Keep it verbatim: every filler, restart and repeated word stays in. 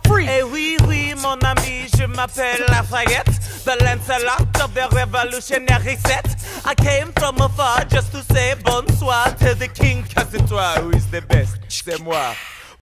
free. Eh oui, oui, mon ami, je m'appelle Lafayette, the Lancelot of the revolutionary set. I came from afar just to say bonsoir to the king, cause c'est toi who is the best, c'est moi.